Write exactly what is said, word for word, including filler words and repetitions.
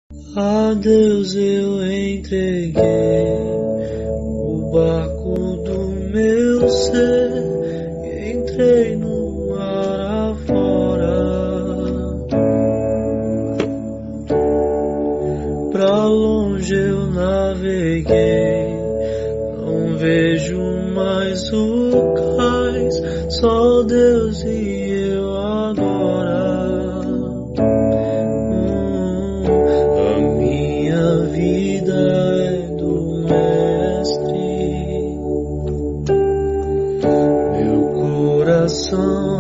A Deus eu entreguei o barco do meu ser e entrei no mar afora. Pra longe eu naveguei, não vejo mais o cais, só Deus e eu agora. A vida é do Mestre, meu coração